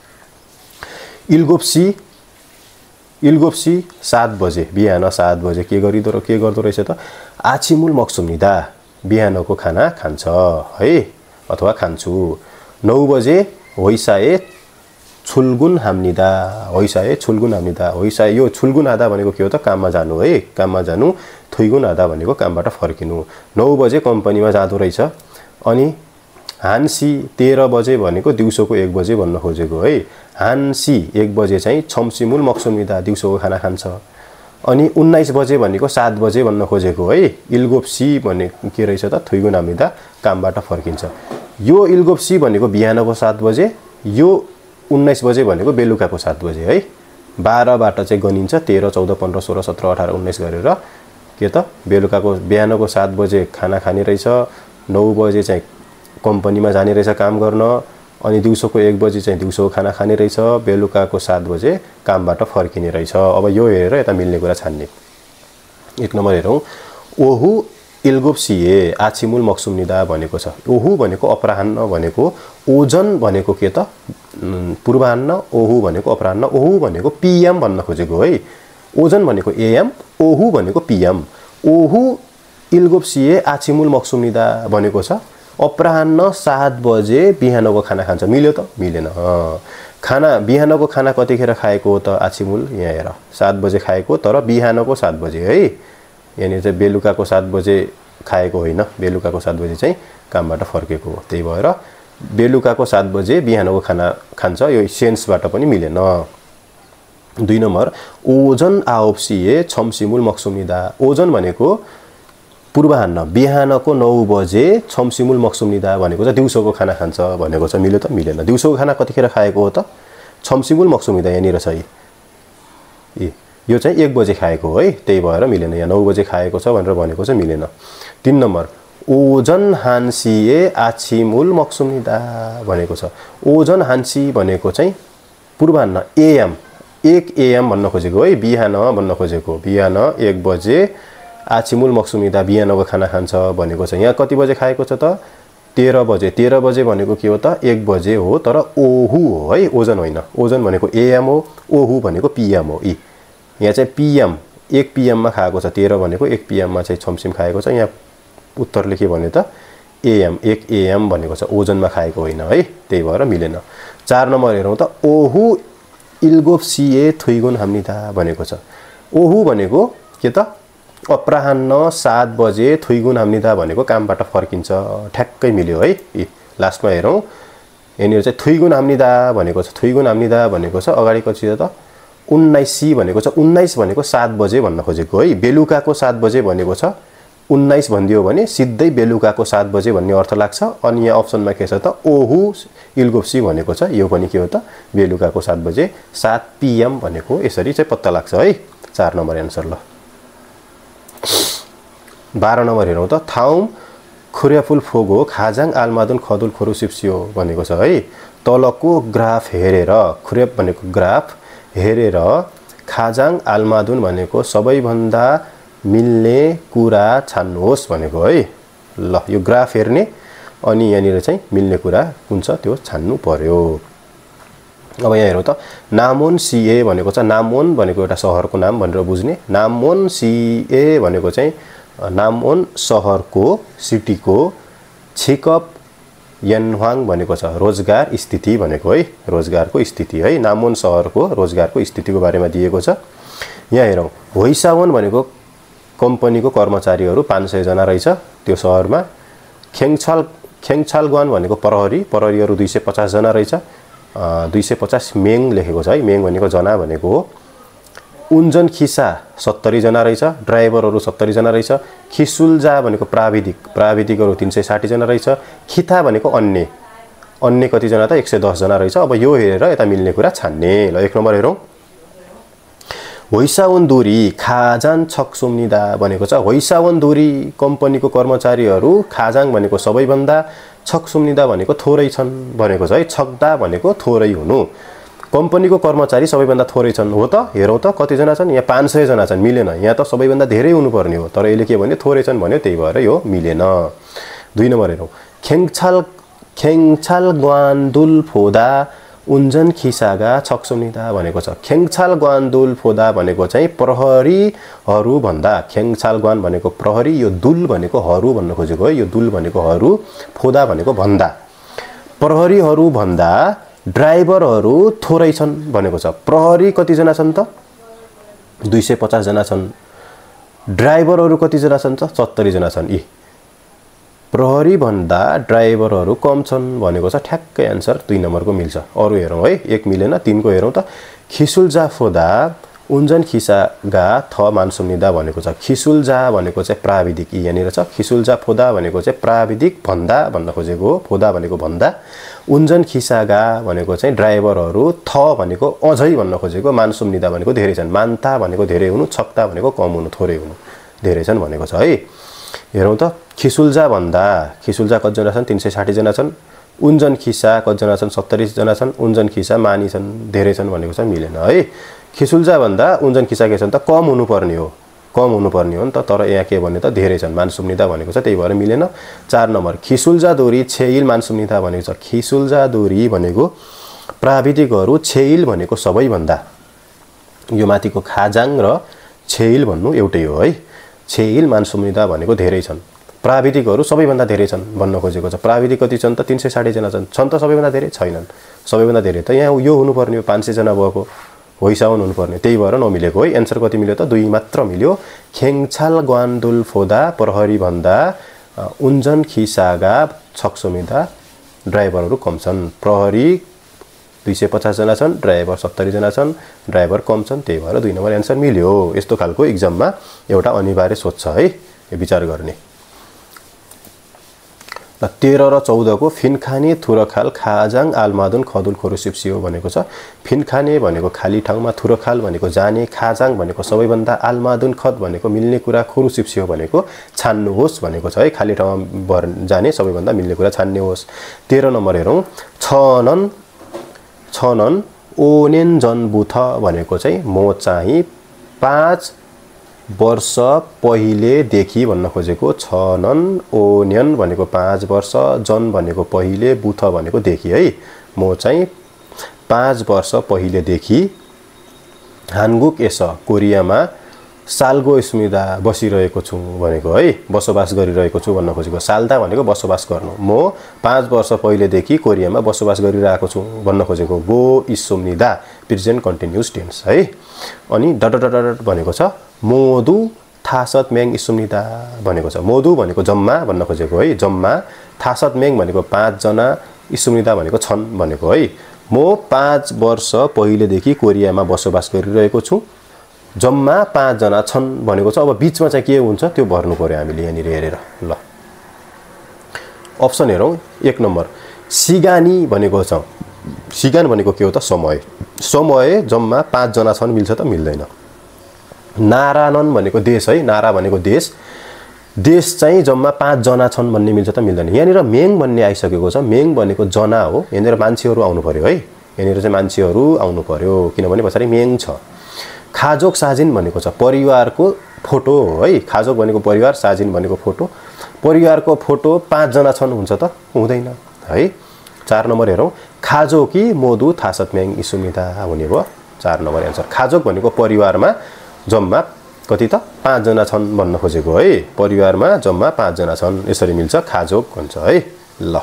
इल्गोप्सी इल्गोप्सी सात बजे बिहान सात बजे के गरिदो के गर्दो रहेछ त आछिमुल मक्सुम्निदा बिहानको खाना खान्छ है अथवा खान्छु। नौ बजे होइसाए छुल्गुन हाम्निदा होइसाए छुल्गुन हाम्निदा होइसाए यो छुल्गुन आधा भनेको के हो त काममा जानु है काममा जानु। थुइगुन आधा भनेको कामबाट फर्किनु। नौ बजे कम्पनीमा जाँदो रहेछ। अनि हान्सी तेह्र बजे भनेको दिउँसोको एक बजे भन्न खोजेको है। हान्सी एक बजे चाहिँ छम्सिमुल मक्सुम्निदा दिउँसोको खाना खान्छ। अनि उन्नाइस बजे भनेको सात बजे भन्न खोजेको है। इल्गोप्सी भन्ने के रहेछ त थुइगुन हाम्निदा कामबाट फर्किन्छ। यो इल्गोप्सी भनेको बिहानको सात बजे यो उन्नाइस बजे भनेको बेलुकाको सात बजे है। बाह्रबाट चाहिँ गनिन्छ तेह्र चौध पन्ध्र सोह्र सत्र अठार उन्नाइस गरेर के त बेलुकाको बिहानको सात बजे खाना खाने रहेछ। नौ बजे चाहिँ कम्पनीमा जाने रहेछ काम गर्न। अनि दिउँसोको एक बजे चाहिँ दिउँसोको खाना खाने रहेछ। बेलुकाको सात बजे कामबाट फर्किने रहेछ। अब यो हेरेर यता मिल्ने कुरा छान्ने। एक नम्बर हेरौँ ओहु इल्गोप्सिए आछिमुल मक्सुम्निदा भनेको छ। ओहु भनेको अपराह्न भनेको ओजन भनेको के त पूर्वाह्न ओहु भनेको अपराह्न ओहु भनेको पिएम भन्न खोजेको है। ओजन भनेको एएम ओहु भनेको पिएम। ओहु इल्गोप्सिए आछिमुल मक्सुम्निदा भनेको छ अपराह्न सात बजे बिहानको खाना खान्छ। मिल्यो त मिलेन। खाना बिहानको खाना कतिखेर खाएको हो त आछिमुल यहाँ हेर सात बजे खाएको तर बिहानको सात बजे है। यहाँनिर चाहिँ बेलुकाको सात बजे खाएको होइन बेलुकाको सात बजे चाहिँ कामबाट फर्केको हो। त्यही भएर बेलुकाको सात बजे बिहानको खाना खान्छ यो सेन्सबाट पनि मिलेन। दुई नम्बर ओजन आओप्सिए छम्सिमुल मक्सुम्निदा ओजन भनेको पूर्वाह्न बिहानको नौ बजे छम्सिमुल मक्सुम्निदा भनेको चाहिँ दिउँसोको खाना खान्छ भनेको छ। मिल्यो त मिलेन। दिउँसोको खाना कतिखेर खाएको हो त छम्सिमुल मक्सुम्निदा यहाँनिर छ ए यो चाहिँ एक बजे खाएको हो है। त्यही भएर मिलेन। यहाँ नौ बजे खाएको छ भनेर भनेको चाहिँ मिलेन। तीन नम्बर ओजन हान्सिए आछिमुल मक्सुम्निदा भनेको छ। ओजन हान्सी भनेको चाहिँ पूर्वाह्न एएम एक एएम भन्न खोजेको है बिहान भन्न खोजेको। बिहान एक बजे आछिमुल मक्सुम्निदा बिहानको खाना खान्छ भनेको छ। यहाँ कति बजे खाएको छ त तेह्र बजे। तेह्र बजे भनेको के हो त एक बजे हो तर ओहु हो है ओजन होइन। ओजन भनेको एएम हो ओहु भनेको पिएम हो। इ यहाँ चाहिँ पिएम एक पिएममा खाएको छ तेह्र भनेको एक पिएममा चाहिँ छम्सिम खाएको छ। यहाँ उत्तरले के भन्यो त एएम एक एएम भनेको छ ओजनमा खाएको होइन है। त्यही भएर मिलेन। चार नम्बर हेरौँ त ओहु इल्गोप्सिए थुइगुन हाम्निदा भनेको छ। ओहु भनेको के त अपराह्न सात बजे थुइगुन हाम्निदा भनेको कामबाट फर्किन्छ। ठ्याक्कै मिल्यो है। इ लास्टमा हेरौँ यहाँनिर चाहिँ थुइगुन हाम्निदा भनेको छ। थुइगुन हाम्निदा भनेको छ अगाडि पछि त उन्नाइसी भनेको छ। उन्नाइस भनेको सात बजे भन्न खोजेको है। बेलुकाको सात बजे भनेको छ उन्नाइस भनिदियो भने सिधै बेलुकाको सात बजे भन्ने अर्थ लाग्छ। अनि यहाँ अप्सनमा के छ त ओहु इल्गोप्सी भनेको छ यो पनि के हो त बेलुकाको सात बजे सात पीएम भनेको यसरी चाहिँ पत्ता लाग्छ है चार नम्बर एन्सर ल बाह्र नम्बर हेरौँ त थाउम खुर्याफुल फोगो खाजाङ आलमादुन खदुल खोरु सिप्सियो भनेको छ है तलको ग्राफ हेरेर खुर्याप भनेको ग्राफ हेरेर खाजाङ आलमादुन भनेको सबैभन्दा मिल्ने कुरा छान्नुहोस् भनेको है ल यो ग्राफ हेर्ने अनि यहाँनिर चाहिँ मिल्ने कुरा कुन छ त्यो छान्नु पर्यो अब यहाँ हेरौँ त नामोन सीए भनेको छ नामोन भनेको एउटा सहरको नाम भनेर बुझ्ने नामोन सीए भनेको चाहिँ नामोन सहरको सिटीको छिकप यनहाङ भनेको छ रोजगार स्थिति भनेको है रोजगारको स्थिति है नामोन सहरको रोजगारको स्थितिको बारेमा दिएको छ यहाँ हेरौँ होइसावन भनेको कम्पनीको कर्मचारीहरू पाँच सय जना रहेछ त्यो सहरमा खेङछाल खेङछालगवान भनेको प्रहरी प्रहरीहरू दुई सय पचास जना रहेछ दुई सय पचास मेङ लेखेको छ है मेङ भनेको जना भनेको हो उन्जन खिसा सत्तरी जना रहेछ ड्राइभरहरू सत्तरी जना रहेछ खिसुल्जा भनेको प्राविधिक प्राविधिकहरू तीन सय साठी जना रहेछ खिता भनेको अन्य अन्य कतिजना त एक सय दस जना रहेछ अब यो हेरेर यता मिल्ने कुरा छान्ने ल एक नम्बर हेरौँ होइसावन दुरी खाजान छक्सुम्निदा भनेको छ होइसावन दुरी कम्पनीको कर्मचारीहरू खाजाङ भनेको सबैभन्दा छक्सुम्निदा भनेको थोरै छन् भनेको छ है छक्दा भनेको थोरै हुनु कम्पनीको कर्मचारी सबैभन्दा थोरै छन् हो त हेरौँ त कतिजना छन् यहाँ पाँच सय जना छन् मिलेन यहाँ त सबैभन्दा धेरै हुनुपर्ने हो तर यसले के भन्यो थोरै छन् भन्यो त्यही भएर यो मिलेन दुई नम्बर हेरौँ खेङछाल खेङछाल ग्वान्दुल फोदा उन्जन खिसागा छक्सुम्निदा भनेको छ खेङछाल ग्वान्दुल फोदा भनेको चाहिँ प्रहरीहरू भन्दा खेङछाल ग्वान भनेको प्रहरी यो दुल भनेको हरू भन्न खोजेको है यो दुल भनेको हरू फोदा भनेको भन्दा प्रहरीहरू भन्दा ड्राइभरहरू थोरै छन् भनेको छ प्रहरी कतिजना छन् त दुई सय पचास जना छन् ड्राइभरहरू कतिजना छन् त सत्तरी जना छन् यी प्रहरी भन्दा ड्राइभरहरू कम छन् भनेको छ ठ्याक्कै एन्सर दुई नम्बरको मिल्छ अरू हेरौँ है एक मिलेन तीनको हेरौँ त खिसुल्जा फोदा उन्जन खिसागा थ मानसुम्निदा भनेको छ खिसुल्जा भनेको चाहिँ प्राविधिक यहाँनिर छ खिसुल्जा फोदा भनेको चाहिँ प्राविधिक भन्दा भन्न खोजेको हो फोदा भनेको भन्दा उन्जन खिसागा भनेको चाहिँ ड्राइभरहरू थ भनेको अझै भन्न खोजेको मानसुम्निदा भनेको धेरै छन् मान्ता भनेको धेरै हुनु छक्ता भनेको कम हुनु थोरै हुनु धेरै छन् भनेको छ है हेरौँ त खिसुल्जा भन्दा खिसुल्जा कतिजना छन् तीन सय साठी जना छन् उन्जन खिसा कतिजना छन् सत्तरी जना छन् उन्जन खिसा मानी छन् धेरै छन् भनेको छ मिलेन है खिसुल्जा भन्दा उन्जन खिसा के छन् त कम हुनुपर्ने हो कम हुनुपर्ने हो नि त तर यहाँ के भन्यो त धेरै छन् मानसुम्निदा भनेको छ त्यही भएर मिलेन चार नम्बर खिसुल्जा दोरी छेइल मानसुम्निदा भनेको छ खिसुल्जा दोरी भनेको प्राविधिकहरू छेइल भनेको सबैभन्दा यो माथिको खाजाङ र छेइल भन्नु एउटै हो है छेइल मानसुम्निदा भनेको धेरै छन् प्राविधिकहरू सबैभन्दा धेरै छन् भन्न खोजेको छ प्राविधिक कति छन् त तीन सय साठी जना छन् छन् त सबैभन्दा धेरै छैनन् सबैभन्दा धेरै त यहाँ यो हुनुपर्ने हो पाँच सय जना भएको होइसाउन हुनुपर्ने त्यही भएर नमिलेको है एन्सर कति मिल्यो त दुई मात्र मिल्यो खेङछाल ग्वान्दुल फोदा प्रहरी भन्दा उन्जन खिसागा छक्सुम्निदा ड्राइभरहरू कम छन् प्रहरी दुई सय पचास जना छन् ड्राइभर सत्तरी जना छन् ड्राइभर कम छन् त्यही भएर दुई नम्बर एन्सर मिल्यो यस्तो खालको इक्जाममा एउटा अनिवार्य सोच छ है विचार गर्ने र तेह्र र चौधको फिनखाने थुरखाल खाजाङ आलमादुन खदुल खोरु सिप्सियो भनेको छ फिनखाने भनेको खाली ठाउँमा थुरखाल भनेको जाने खाजाङ भनेको सबैभन्दा आलमादुन खद भनेको मिल्ने कुरा खोरु सिप्सियो भनेको छान्नुहोस् भनेको छ है खाली ठाउँमा भर जाने सबैभन्दा मिल्ने कुरा छान्ने होस् तेह्र नम्बर हेरौँ छनन छनन ओनेन जनबुथ भनेको चाहिँ म चाहिँ पाँच वर्ष पहिलेदेखि भन्न खोजेको छनन ओन्यन भनेको पाँच वर्ष जन भनेको पहिले बुथ भनेको देखि है म चाहिँ पाँच वर्ष पहिलेदेखि हानगुक एस कोरियामा सालगो स्मिदा बसिरहेको छु भनेको है बसोबास गरिरहेको छु भन्न खोजेको साल्दा भनेको बसोबास गर्नु म पाँच वर्ष पहिलेदेखि कोरियामा बसोबास गरिरहेको छु भन्न खोजेको गो इस्मिदा प्रेजेन्ट कन्टिन्युस टेन्स है अनि डट डट डट भनेको छ मोदु थासत मेङ इस्मिदा भनेको छ मोदु भनेको जम्मा भन्न खोजेको है जम्मा थासत मेङ भनेको पाँच जना इस्मिदा भनेको छन् भनेको है म पाँच वर्ष पहिलेदेखि कोरियामा बसोबास गरिरहेको छु जम्मा पाँच जना छन् भनेको छ अब बीचमा चाहिँ के हुन्छ त्यो भर्नु पर्यो हामीले यहाँनिर हेरेर ल अप्सन हेरौँ एक नम्बर सिगानी भनेको छ सिगान भनेको के हो त समय समय जम्मा पाँच जना छन् मिल्छ त मिल्दैन नारानन भनेको देश है नारा भनेको देश देश चाहिँ जम्मा पाँच जना छन् भन्ने मिल्छ त मिल्दैन यहाँनिर मेङ भन्ने आइसकेको छ मेङ भनेको जना हो यहाँनिर मान्छेहरू आउनु पर्यो है यहाँनिर चाहिँ मान्छेहरू आउनु पर्यो किनभने पछाडि मेङ छ खाजोक साजिन भनेको छ परिवारको फोटो हो है खाजोक भनेको परिवार साजिन भनेको फोटो परिवारको फोटो पाँच जना छन् हुन्छ त हुँदैन है चार नम्बर हेरौँ खाजोकी मोदु थासत मेङ इसुमिता हुने भयो चार नम्बर एन्सर खाजोक भनेको परिवारमा जम्मा कति त पाँच जना छन् भन्न खोजेको है परिवारमा जम्मा पाँच जना छन् यसरी मिल्छ खाजोक भन्छ है ल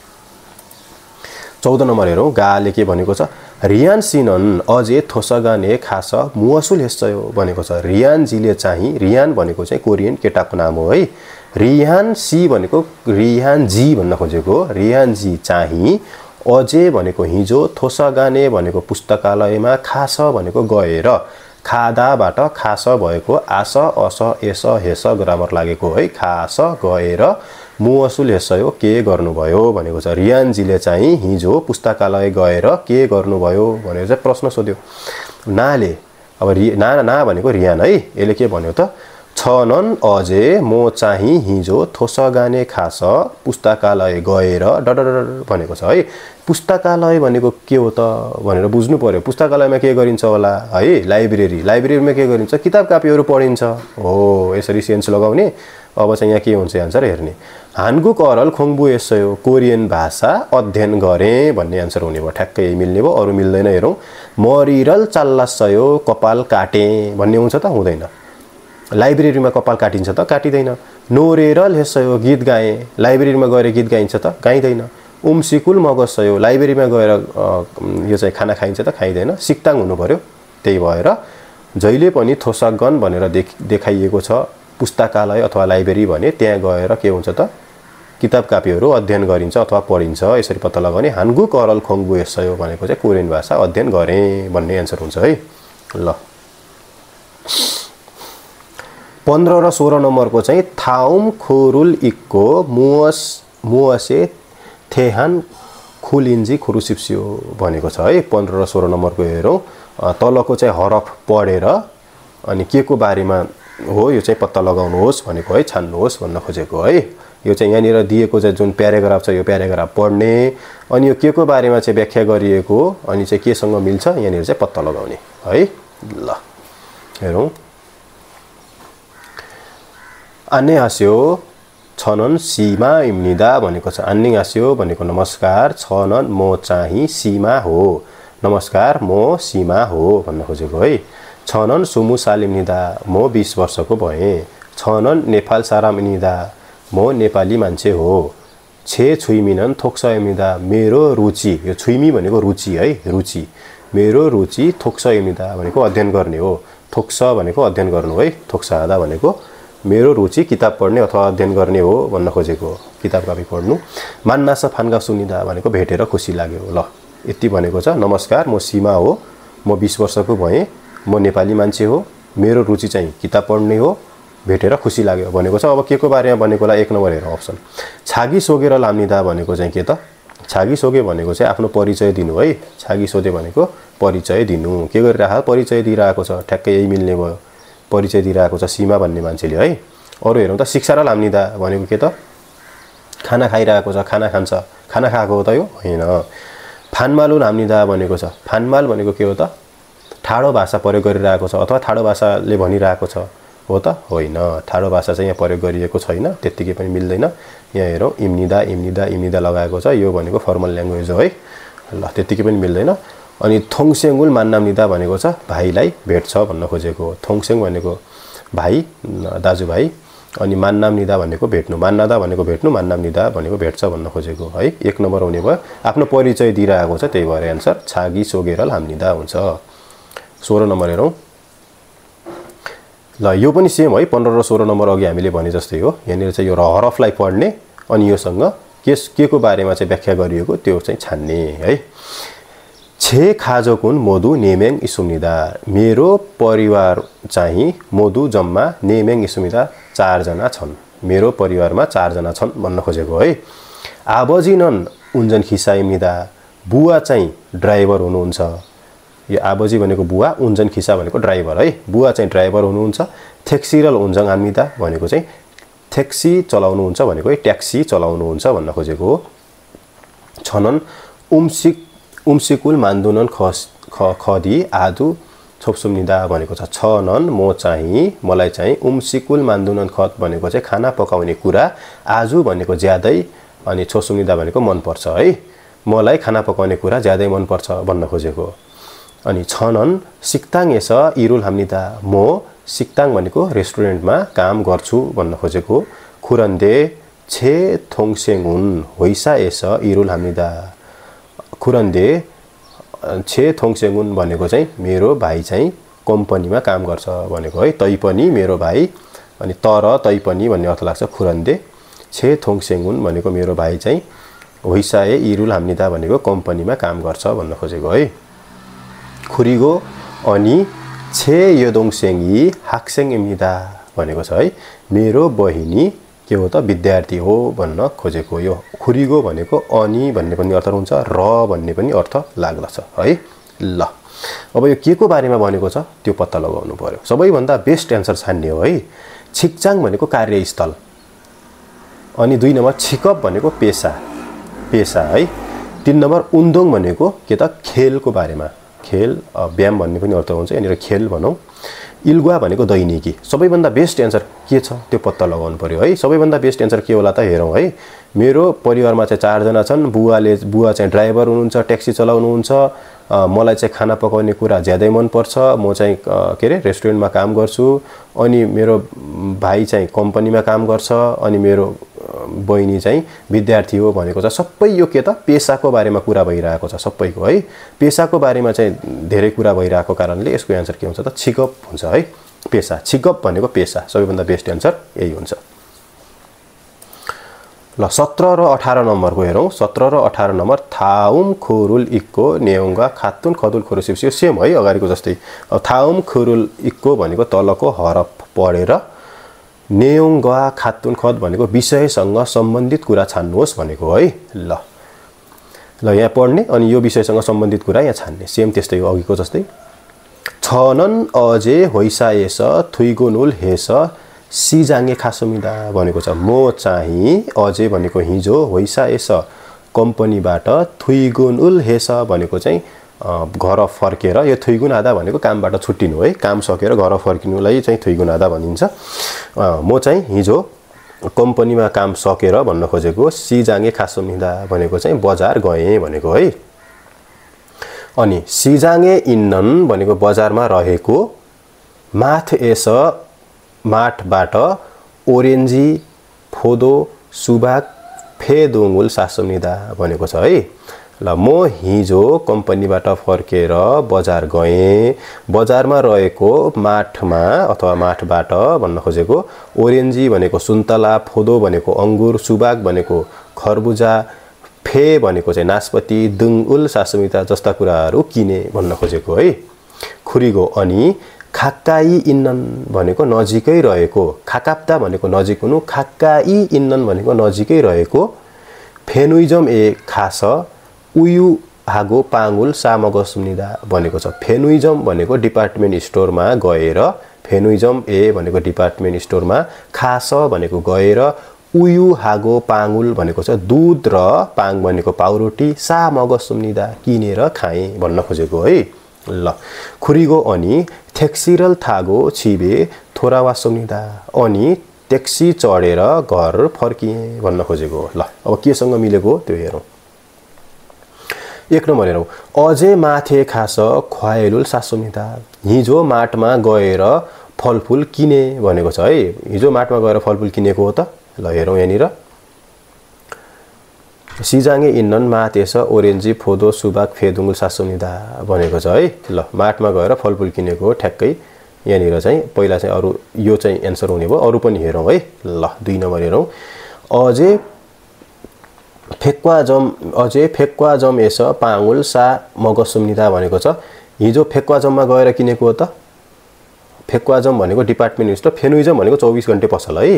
चौध नम्बर हेरौँ गाले के भनेको छ रियान सिनन अझै थोसगाने खास मुअसुल हेस्यो भनेको छ रियानजीले चाहिँ रियान भनेको चाहिँ कोरियन केटाको नाम हो है रियान सी भनेको रियान जी भन्न खोजेको रियान जी चाहिँ अझै भनेको हिजो थोसगाने भनेको पुस्तकालयमा खास भनेको गएर खादाबाट खास भएको आस अस एस हेस ग्रामर लागेको है खास गएर मुअसुल हेस्यो के गर्नुभयो भनेको छ रियानजीले चाहिँ हिजो पुस्तकालय गएर के गर्नुभयो भनेर चाहिँ प्रश्न सोध्यो नाले अब रि ना ना भनेको रियान है यसले के भन्यो त छनन अझै म चाहिँ हिजो थोसगाने खास पुस्तकालय गएर डडड भनेको छ है पुस्तकालय भनेको के हो त भनेर बुझ्नु पर्यो पुस्तकालयमा के गरिन्छ होला है लाइब्रेरी लाइब्रेरीमा के गरिन्छ किताब कापीहरू पढिन्छ हो यसरी सेन्स लगाउने अब चाहिँ यहाँ के हुन्छ आन्सर हेर्ने हानगुक अरल खोङबु यसयो कोरियन भाषा अध्ययन गरेँ भन्ने आन्सर हुने भयो ठ्याक्कै यही मिल्ने भयो अरू मिल्दैन हेरौँ मरिरल चाल्लासयो कपाल काटेँ भन्ने हुन्छ त हुँदैन लाइब्रेरीमा कपाल काटिन्छ त काटिँदैन नोरेरल हेसयो गीत गाएँ लाइब्रेरीमा गएर गीत गाइन्छ त गाइँदैन उम्सिकुल मगसयो लाइब्रेरीमा गएर यो चाहिँ खाना खाइन्छ त खाइँदैन सिक्ताङ हुनु पर्यो त्यही भएर जहिले पनि थोसागन भनेर देख देखाइएको छ पुस्तकालय अथवा लाइब्रेरी भने त्यहाँ गएर के हुन्छ त किताब कापीहरू अध्ययन गरिन्छ अथवा पढिन्छ यसरी पत्ता लगाउने हानगुक अरल खोङबु यसयो भनेको चाहिँ कोरियन भाषा अध्ययन गरेँ भन्ने एन्सर हुन्छ है ल पन्ध्र र सोह्र नम्बरको चाहिँ थाउम खोरुल इक्को मुअस मुअसे थेहान खुलिन्जी खुरुसिप्सियो भनेको छ है पन्ध्र र सोह्र नम्बरको हेरौँ तलको चाहिँ हरफ पढेर अनि के को बारेमा हो यो चाहिँ पत्ता लगाउनुहोस् भनेको है छान्नुहोस् भन्न खोजेको है यो चाहिँ यहाँनिर दिएको चाहिँ जुन प्याराग्राफ छ यो प्याराग्राफ पढ्ने अनि यो के को बारेमा चाहिँ व्याख्या गरिएको अनि चाहिँ केसँग मिल्छ यहाँनिर चाहिँ पत्ता लगाउने है ल हेरौँ अन्य हाँस्यो छनन सीमा इम्निदा भनेको छ अन्य हाँस्यो भनेको नमस्कार छनन म चाहिँ सीमा हो नमस्कार म सीमा हो भन्न खोजेको है छनन सुमु सालिम्निदा म बीस वर्षको भएँ छनन नेपाल सारामिनिदा म नेपाली मान्छे हो छे छुइमिनन थोक्सयमिदा मेरो रुचि यो छुइमी भनेको रुचि है रुचि मेरो रुचि थोक्सयमिदा भनेको अध्ययन गर्ने हो थोक्स भनेको अध्ययन गर्नु है थोक्सादा भनेको मेरो रुचि किताब पढ्ने अथवा अध्ययन गर्ने हो भन्न खोजेको किताब कापी पढ्नु मान्नास फान्गा सुनिदा भनेको भेटेर खुसी लाग्यो ल यति भनेको छ नमस्कार म सीमा हो म बीस वर्षको भएँ म नेपाली मान्छे हो मेरो रुचि चाहिँ किताब पढ्ने हो भेटेर खुसी लाग्यो भनेको छ अब के को बारेमा भनेकोला एक नम्बर हेर अप्सन छागी सोगेर लाम्निदा भनेको चाहिँ के त छागी सोगे भनेको चाहिँ आफ्नो परिचय दिनु है छागी सोधे भनेको परिचय दिनु के गरिरहेको परिचय दिइरहेको छ ठ्याक्कै यही मिल्ने भयो परिचय दिइरहेको छ सीमा भन्ने मान्छेले है अरू हेरौँ त शिक्षा र लाम्निदा भनेको के त खाना खाइरहेको छ खाना खान्छ खाना खाएको हो त यो होइन फानमालु लाम्निदा भनेको छ फानमाल भनेको के हो त ठाडो भाषा प्रयोग गरिरहेको छ अथवा ठाडो भाषाले भनिरहेको छ हो त होइन ठाडो भाषा चाहिँ यहाँ प्रयोग गरिएको छैन त्यत्तिकै पनि मिल्दैन यहाँ हेरौँ इम्निदा इम्निदा इम्निदा लगाएको छ यो भनेको फर्मल ल्याङ्ग्वेज हो है ल त्यत्तिकै पनि मिल्दैन अनि थोङसेङ्गुल मान्नाम्निदा भनेको छ भाइलाई भेट्छ भन्न खोजेको हो थोङसेङ भनेको भाइ दाजुभाइ अनि मान्नाम्निदा भनेको भेट्नु मान्नादा भनेको भेट्नु मान्नाम्निदा भनेको भेट्छ भन्न खोजेको है एक नम्बर हुने भयो आफ्नो परिचय दिइरहेको छ त्यही भएर एन्सर छागी सोगेरल हाम्निदा हुन्छ सोह्र नम्बर हेरौँ ल यो पनि सेम है पन्ध्र र सोह्र नम्बर अघि हामीले भने जस्तै हो यहाँनिर चाहिँ यो हरफलाई पढ्ने अनि योसँग के के को बारेमा चाहिँ व्याख्या गरिएको त्यो चाहिँ छान्ने है छे खाजोकुन मोदु नेमेङ इसुम्निदा मेरो परिवार चाहिँ मोदु जम्मा नेमेङ इसुम्निदा चारजना छन् मेरो परिवारमा चारजना छन् भन्न खोजेको है आबजिनन 운전 기사입니다. बुवा चाहिँ ड्राइभर हुनुहुन्छ। यो आबोजी भनेको बुवा, 운전 기사 भनेको ड्राइभर है। बुवा चाहिँ ड्राइभर हुनुहुन्छ। 택시를 운전합니다 भनेको चाहिँ ट्याक्सी चलाउनुहुन्छ भनेको है ट्याक्सी चलाउनुहुन्छ भन्न खोजेको हो। छनन् 음식 음식을 만드는 खदी 아주 좁습니다 भनेको छ। छनन् म चाहिँ मलाई चाहिँ 음식을 만드는 것 भनेको चाहिँ खाना पकाउने कुरा, आजु भनेको ज्यादै, अनि 좁습니다 भनेको मन पर्छ है। मलाई खाना पकाउने कुरा ज्यादै मन पर्छ भन्न खोजेको। अनि छनन् 식당에서 일을 합니다। म 식당 भनेको रेस्टुरेन्टमा काम गर्छु भन्न खोजेको। 그런데 제 동생은 회사에서 일을 합니다। 그런데 제 동생은 भनेको चाहिँ मेरो भाइ चाहिँ कम्पनीमा काम गर्छ भनेको है। तैपनि मेरो भाइ, अनि तर तैपनि भन्ने अर्थ लाग्छ। 그런데 제 동생은 भनेको मेरो भाइ चाहिँ 회사에 일을 합니다 भनेको कम्पनीमा काम गर्छ भन्न खोजेको है। 그리고 अनि 제 여동생이 학생입니다 भनेको छ है। मेरो बहिनी के हो त विद्यार्थी हो भन्न खोजेको। यो खुरीगो भनेको अनि भन्ने पनि अर्थ हुन्छ, र भन्ने पनि अर्थ लाग्दछ है। ल अब यो के को बारेमा भनेको छ त्यो पत्ता लगाउनु पर्यो। सबैभन्दा बेस्ट एन्सर छान्ने हो है। छिकचाङ भनेको कार्यस्थल, अनि दुई नम्बर छिकप भनेको पेशा पेशा है। तीन नम्बर उन्दोङ भनेको के त खेलको बारेमा, खेल व्यायाम भन्ने पनि अर्थ हुन्छ, यहाँनिर खेल भनौँ। इल्गुवा भनेको दैनिकी। सबैभन्दा बेस्ट एन्सर के छ त्यो पत्ता लगाउनु पर्यो है। सबैभन्दा बेस्ट एन्सर के होला त हेरौँ है। मेरो परिवारमा चाहिँ चारजना छन्। बुवाले बुवा चाहिँ ड्राइभर हुनुहुन्छ, ट्याक्सी चलाउनुहुन्छ। मलाई चाहिँ खाना पकाउने कुरा ज्यादै मन पर्छ। म चाहिँ के अरे रेस्टुरेन्टमा काम गर्छु। अनि मेरो भाइ चाहिँ कम्पनीमा काम गर्छ। अनि मेरो बहिनी चाहिँ विद्यार्थी हो भनेको छ। सबै यो के त पेशाको बारेमा कुरा भइरहेको छ सबैको है। पेशाको बारेमा चाहिँ धेरै कुरा भइरहेको कारणले यसको एन्सर के हुन्छ त छिकप हुन्छ है। पेशा, छिकप भनेको पेशा। सबैभन्दा बेस्ट एन्सर यही हुन्छ। ल सत्र र अठार नम्बरको हेरौँ। सत्र र अठार नम्बर थाउम खोरुल इक्को नेउङ्गा खातुन खदुल खोरुसिप्स। यो सेम है अगाडिको जस्तै। अब थाउम खोरुल इक्को भनेको तलको हरफ पढेर, नेउङ्गा खातुन खद भनेको विषयसँग सम्बन्धित कुरा छान्नुहोस् भनेको है। ल ल यहाँ पढ्ने अनि यो विषयसँग सम्बन्धित कुरा यहाँ छान्ने। सेम त्यस्तै हो अघिको जस्तै। छनन् अझै होइसाएस थुइगोनुल हेस सिजाङ्गे खासुमिदा भनेको छ। म चाहिँ अझै भनेको हिजो, होइसाएस कम्पनीबाट, थुइगोनुल हेस भनेको चाहिँ घर फर्केर। यो थुइगुन आधा भनेको कामबाट छुट्टिनु है। काम सकेर घर फर्किनुलाई चाहिँ थुइगुन आधा भनिन्छ। म चाहिँ हिजो कम्पनीमा काम सकेर भन्न खोजेको। सिजाङ्गे खासुमिदा भनेको चाहिँ बजार गएँ भनेको है। अनि सिजाङ्गे इन्नन भनेको बजारमा रहेको, माथ एस माठबाट, ओरेन्जी फोदो सुबाक फेदोङ्गुल सासुमिदा भनेको छ है। ल म हिजो कम्पनीबाट फर्केर बजार गएँ। बजारमा रहेको माठमा अथवा माठबाट भन्न खोजेको। ओरेन्जी भनेको सुन्तला, फोदो भनेको अङ्गुर, सुबाक भनेको खरबुजा, फे भनेको चाहिँ नास्पति, दुङउल सासुमिता जस्ता कुराहरू किने भन्न खोजेको है। खुरीगो अनि खाक्काई इन्नन भनेको नजिकै रहेको। खाकाप्ता भनेको नजिक हुनु, खाक्काई इन्नन भनेको नजिकै रहेको। फेनुइजम ए खास उयु हागो पाङ्गुल सामगसुनिदा भनेको छ। फेनुइजम भनेको डिपार्टमेन्ट स्टोरमा गएर, फेनुइजम ए भनेको डिपार्टमेन्ट स्टोरमा, खास भनेको गएर, उयु हागो पाङ्गुल भनेको छ दुध र पाङ भनेको पाउरोटी, सामगसुनिदा किनेर खाएँ भन्न खोजेको है। ल खुरीगो अनि ट्याक्सीरल थागो छिबे थोरावासुनिदा अनि ट्याक्सी चढेर घर फर्किएँ भन्न खोजेको। ल अब केसँग मिलेको त्यो हेरौँ। एक नम्बर हेरौँ। अझै माथे खास ख्वाएलुल सासुमिदा। हिजो माटमा गएर फलफुल किने भनेको छ है। हिजो माटमा गएर फलफुल किनेको हो त। ल हेरौँ यहाँनिर। सिजाङ्गे इन्नन मातेस ओरेन्जी फोदो सुबाक फेदुङ्गुल सासुमिदा भनेको छ है। ल माटमा गएर फलफुल किनेको हो ठ्याक्कै। यहाँनिर चाहिँ पहिला चाहिँ अरू यो चाहिँ एन्सर हुने भयो। अरू पनि हेरौँ है। ल दुई नम्बर हेरौँ। अझै फेक्वा जम अझै फेक्वा जम एस पाङ्गुल सा मगसुमिदा भनेको छ। हिजो फेक्वा जममा गएर किनेको हो त। फेक्वा जम भनेको डिपार्टमेन्ट स्टोर, फेनुइजम भनेको चौबिस घन्टे पसल है।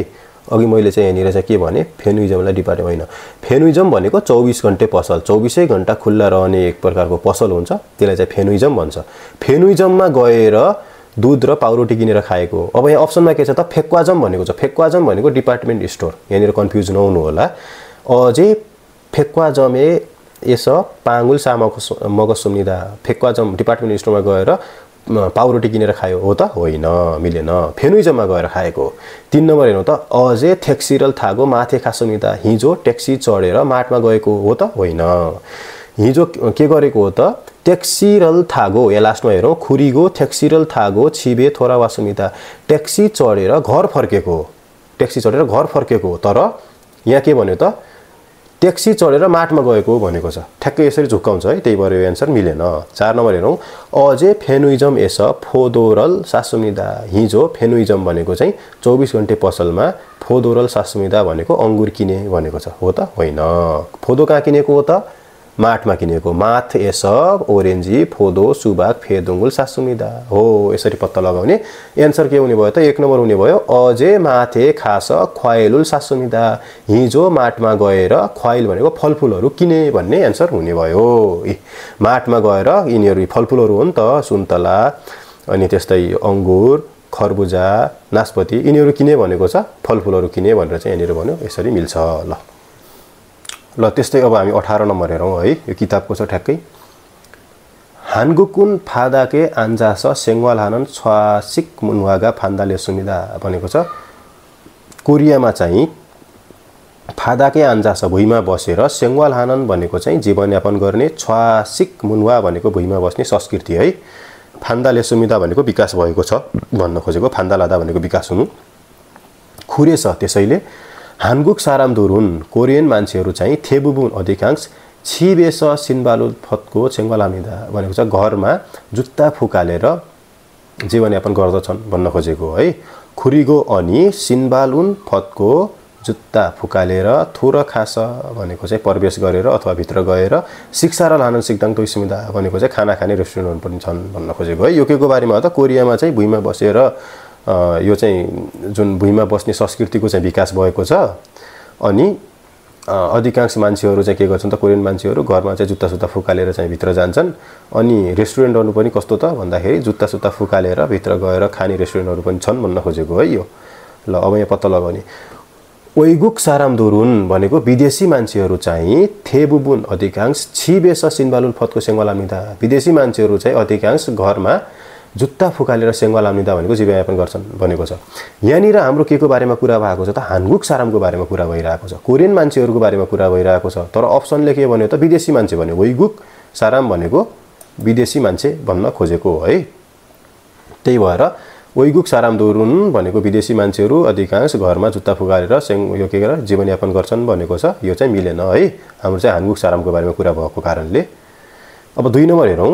अघि मैले चाहिँ यहाँनिर चाहिँ के भने फेनुइजमलाई डिपार्टमेन्ट होइन, फेनुइजम भनेको चौबिस घन्टे पसल, चौबिसै घन्टा खुल्ला रहने एक प्रकारको पसल हुन्छ, त्यसलाई चाहिँ फेनुइजम भन्छ। फेनुइजममा गएर दूध र पाउरोटी किनेर खाएको। अब यहाँ अप्सनमा के छ त फेक्वाजम भनेको छ। फेक्वाजम भनेको डिपार्टमेन्ट स्टोर, यहाँनिर कन्फ्युज नहुनु होला। अझै फेक्वाजमे यस पाङ्गुल सामक मगज सुम्निदा, फेक्वाजम डिपार्टमेन्ट स्टोरमा गएर पाउरोटी किनेर खायो हो त? होइन, मिलेन। फेनुइजममा गएर खाएको। तीन नम्बर हेर्नु त, अझै थेक्सिरल थागो माथे खासुनिदा, हिजो ट्याक्सी चढेर माटमा गएको हो त? होइन। हिजो के गरेको हो त? ट्याक्सिरल थागो, या लास्टमा हेरौँ, खुरीगो थेक्सिरल थागो छिबे थोरा वासुनिदा, ट्याक्सी चढेर घर फर्केको, ट्याक्सी चढेर घर फर्केको। तर यहाँ के भन्यो त? ट्याक्सी चढेर माटमा गएको भनेको छ। ठ्याक्कै यसरी झुक्काउँछ है, त्यही भएर यो एन्सर मिलेन। चार नम्बर हेरौँ, अझै फेनुइजम एस फोदोरल सासुमिदा, हिजो फेनुइजम भनेको चाहिँ चौबिस घन्टे पसलमा फोदोरल सासुमिदा भनेको अङ्गुर किने भनेको छ हो त? होइन। फोदो कहाँ किनेको हो त? माटमा किनेको। माथ एस ओरेन्जी फोदो सुबाग फेदुङ्गुल सासुमिदा हो, यसरी पत्ता लगाउने। एन्सर के हुने भयो त? एक नम्बर हुने भयो, अझै माथे खास ख्वाइलुल सासुमिदा, हिजो माटमा गएर ख्वाइल भनेको फलफुलहरू किने भन्ने एन्सर हुने भयो। माटमा गएर यिनीहरू फलफुलहरू हो नि त, सुन्तला अनि त्यस्तै अङ्गुर खरबुजा नासपति यिनीहरू किने भनेको छ, फलफुलहरू किने भनेर चाहिँ यहाँनिर भन्यो, यसरी मिल्छ। ल ल त्यस्तै अब हामी अठार नम्बर हेरौँ है, यो किताबको छ ठ्याक्कै। हानगुकुन फादाके आन्जास सेङ्वाल हानन छ्वासिक मुनवागा फान्दाले सुमिदा भनेको छ। कोरियामा चाहिँ फादाके आन्जास भुइँमा बसेर सेङ्वाल हानन भनेको चाहिँ जीवनयापन गर्ने, छ्वासिक मुनवा भनेको भुइँमा बस्ने संस्कृति है। फान्दाले सुमिदा भनेको विकास भएको छ भन्न खोजेको, फान्दा लादा भनेको विकास हुनु। खुरे छ त्यसैले हानगुक सारामदुरुन कोरियन मान्छेहरू चाहिँ थेबुबुन अधिकांश छिबेस सिन्बालुल फतको छेङ्गलामिदा भनेको छ घरमा जुत्ता फुकालेर जीवनयापन गर्दछन् भन्न खोजेको है। खुरीगो अनि सिन्बालुन फतको जुत्ता फुकालेर थोर खास भनेको चाहिँ प्रवेश गरेर अथवा भित्र गएर शिक्षा र लानन सिक्दाङ तोइसुमिदा भनेको चाहिँ खाना खाने रेस्टुरेन्टहरू पनि छन् भन्न खोजेको है। यो के को बारेमा हो त? कोरियामा चाहिँ भुइँमा बसेर यो चाहिँ जुन भुइँमा बस्ने संस्कृतिको चाहिँ विकास भएको छ। अनि अधिकांश मान्छेहरू चाहिँ के गर्छन् त, कोरियन मान्छेहरू घरमा चाहिँ जुत्ता सुत्ता फुकालेर चाहिँ भित्र जान्छन्। अनि रेस्टुरेन्टहरू पनि कस्तो त भन्दाखेरि जुत्ता सुत्ता फुकालेर भित्र गएर खाने रेस्टुरेन्टहरू पनि छन् भन्न खोजेको है यो। ल अब यहाँ पत्ता लगाउने, ओइगुक सारामदुरुन भनेको विदेशी मान्छेहरू चाहिँ थेबुबुन अधिकांश छिबेस सिन्बालुन फतको सेङ्गलामिदा, विदेशी मान्छेहरू चाहिँ अधिकांश घरमा जुत्ता फुकालेर सेङ्गलामिदा भनेको जीवनयापन गर्छन् भनेको छ। यहाँनिर हाम्रो के को बारेमा कुरा भएको छ त? हानगुक सारामको बारेमा कुरा भइरहेको छ, कोरियन मान्छेहरूको बारेमा कुरा भइरहेको छ। तर अप्सनले के भन्यो त? विदेशी मान्छे भन्यो। ओइगुक साराम भनेको विदेशी मान्छे भन्न खोजेको है। त्यही भएर ओइगुक सारामदुरुन भनेको विदेशी मान्छेहरू अधिकांश घरमा जुत्ता फुकालेर सेङ यो के गरेर जीवनयापन गर्छन् भनेको छ। यो चाहिँ मिलेन है, हाम्रो चाहिँ हानगुक सारामको बारेमा कुरा भएको कारणले। अब दुई नम्बर हेरौँ,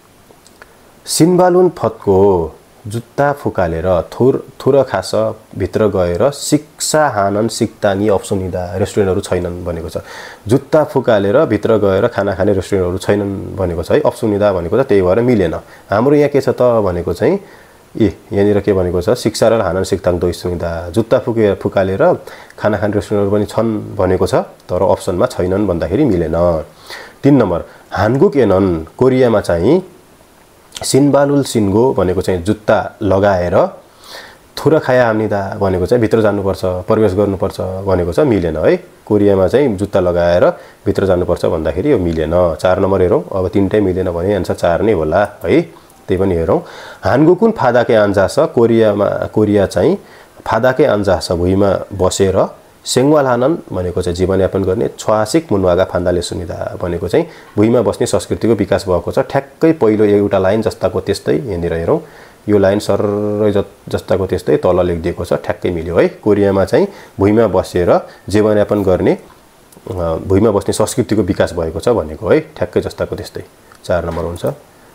सिन्बालुन फतको जुत्ता फुकालेर थोर थोर खास भित्र गएर शिक्षा हानन सिक्तानी अप्सुनिदा रेस्टुरेन्टहरू छैनन् भनेको छ। जुत्ता फुकालेर भित्र गएर खाना खाने रेस्टुरेन्टहरू छैनन् भनेको छ है, अप्सुनिदा भनेको छ। त्यही भएर मिलेन। हाम्रो यहाँ के छ त भनेको चाहिँ ए यहाँनिर के भनेको छ? शिक्षा र हानन सिक्ताङ दोइसुनिदा, जुत्ता फुके फुकालेर खाना खाने रेस्टुरेन्टहरू पनि छन् भनेको छ, तर अप्सनमा छैनन् भन्दाखेरि मिलेन। तीन नम्बर, हानगुक एनन कोरियामा चाहिँ सिन्बालुल सिन्गो भनेको चाहिँ जुत्ता लगाएर थुर खाया हाम्निदा भनेको चाहिँ भित्र जानुपर्छ प्रवेश गर्नुपर्छ भनेको छ, मिलेन है। कोरियामा चाहिँ जुत्ता लगाएर भित्र जानुपर्छ भन्दाखेरि यो मिलेन। चार नम्बर हेरौँ, अब तिनटै मिलेन भने एन्सर चार नै होला है, त्यही पनि हेरौँ। हानगुकुन फादाके आन्जास कोरियामा कोरिया चाहिँ फादाके आन्जास भुइँमा बसेर सेङ्वाल हानन भनेको चाहिँ जीवनयापन गर्ने, छ्वासिक मुनवागा फान्दाले सुनिदा भनेको चाहिँ भुइँमा बस्ने संस्कृतिको विकास भएको छ। ठ्याक्कै पहिलो एउटा लाइन जस्ताको त्यस्तै यहाँनिर हेरौँ, यो लाइन सरै जस्ताको त्यस्तै तल लेखिदिएको छ, ठ्याक्कै मिल्यो है। कोरियामा चाहिँ भुइँमा बसेर जीवनयापन गर्ने, भुइँमा बस्ने संस्कृतिको विकास भएको छ भनेको है, ठ्याक्कै जस्ताको त्यस्तै। चार नम्बर हुन्छ।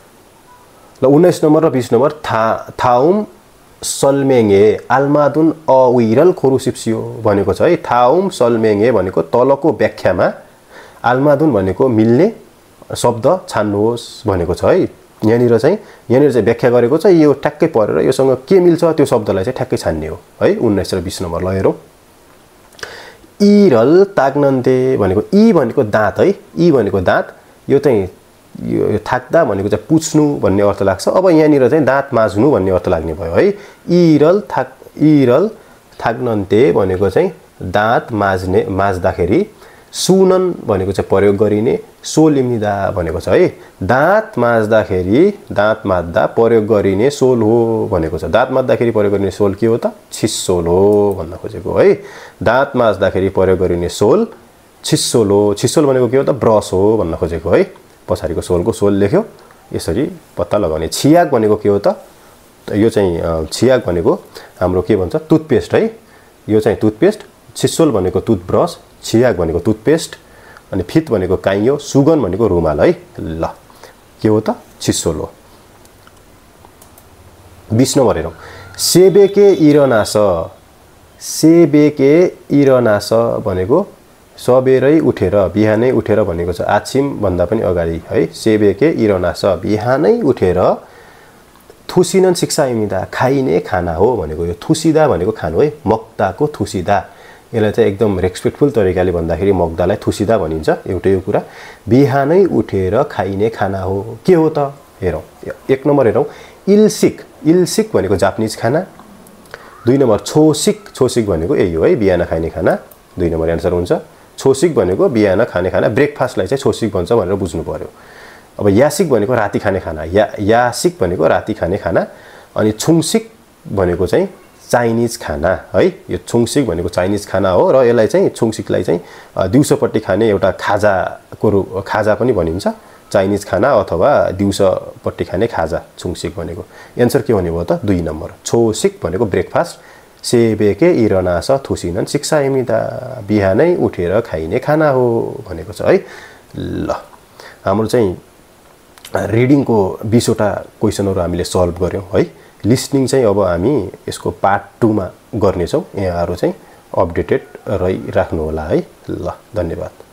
ल उन्नाइस नम्बर र बिस नम्बर, था थाउम सल्मेङे आल्मादुन अविरल खोरुसिप्सियो भनेको छ है। थाउम सल्मेङे भनेको तलको व्याख्यामा, आल्मादुन भनेको मिल्ने शब्द छान्नुहोस् भनेको छ है। यहाँनिर चाहिँ यहाँनिर चाहिँ व्याख्या गरेको छ, यो ठ्याक्कै परेर योसँग के मिल्छ त्यो शब्दलाई चाहिँ ठ्याक्कै छान्ने हो है। उन्नाइस र बिस नम्बर ल हेरौँ। इरल ताग्नन्ते भनेको इ भनेको दाँत है, इ भनेको दाँत, यो चाहिँ यो थाक्दा भनेको चाहिँ पुछ्नु भन्ने अर्थ लाग्छ। अब यहाँनिर चाहिँ दाँत माझ्नु भन्ने अर्थ लाग्ने भयो है। इरल थाक इरल थाग्नन्ते भनेको चाहिँ दाँत माझ्ने माझ्दाखेरि, सुनन भनेको चाहिँ प्रयोग गरिने, सोल इम्निदा भनेको छ है। दाँत माझ्दाखेरि, दाँत माझ्दा प्रयोग गरिने सोल हो भनेको छ। दाँत माझ्दाखेरि प्रयोग गरिने सोल के हो त? छिस्सोल हो भन्न खोजेको है। दाँत माझ्दाखेरि प्रयोग गरिने सोल छिस्सोल हो। छिस्सोल भनेको के हो त? ब्रस हो भन्न खोजेको है। पछाडिको सोलको सोल लेख्यो, यसरी पत्ता लगाउने। छियाक भनेको के हो त? यो चाहिँ छियाक भनेको हाम्रो के भन्छ? टुथपेस्ट है। यो चाहिँ टुथपेस्ट। छिस्सोल भनेको टुथब्रस, छियाक भनेको टुथपेस्ट, अनि फित भनेको काइयो, सुगन भनेको रुमाल है। ल के हो त? छिस्सोल हो। बीस नम्बर हेरौँ। सेबेके इरनास, सेबेके इरनास भनेको सबेरै उठेर, बिहानै उठेर भनेको छ। आछिम भन्दा पनि अगाडि है। सेबेके इरनास बिहानै उठेर, थुसिनन शिक्षा इमिदा खाइने खाना हो भनेको। यो थुसिदा भनेको खानु है, मक्दाको थुसिदा। यसलाई चाहिँ एकदम रेस्पेक्टफुल तरिकाले भन्दाखेरि मक्दालाई थुसिदा भनिन्छ। एउटै यो कुरा, बिहानै उठेर खाइने खाना हो। के हो त? हेरौँ। एक नम्बर हेरौँ। इल्सिक, इल्सिक भनेको जापानिज खाना। दुई नम्बर छोसिक, छोसिक भनेको यही हो है, बिहान खाइने खाना। दुई नम्बर एन्सर हुन्छ। छोसिक भनेको बिहान खाने खाना, ब्रेकफास्टलाई चाहिँ छोसिक भन्छ भनेर बुझ्नु पर्यो। अब यासिक भनेको राति खाने खाना, या यासिक भनेको राति खाने खाना। अनि छुङसिक भनेको चाहिँ चाइनिज खाना है। यो छुङसिक भनेको चाइनिज खाना हो र यसलाई चाहिँ छुङसिकलाई चाहिँ दिउँसोपट्टि खाने एउटा खाजाको रूप, खाजा पनि भनिन्छ। चाइनिज खाना अथवा दिउँसोपट्टि खाने खाजा छुङसिक भनेको। एन्सर के हुने भयो त? दुई नम्बर। छोसिक भनेको ब्रेकफास्ट, सेबेके इरनास थुसिनन शिक्षा इमिदा बिहानै उठेर खाइने खाना हो भनेको छ है। ल हाम्रो चाहिँ रिडिङको बिसवटा क्वेसनहरू हामीले सल्भ गऱ्यौँ है। लिसनिङ चाहिँ अब हामी यसको पार्ट टूमा गर्नेछौँ। यहाँहरू चाहिँ अपडेटेड रहिराख्नु होला है। ल धन्यवाद।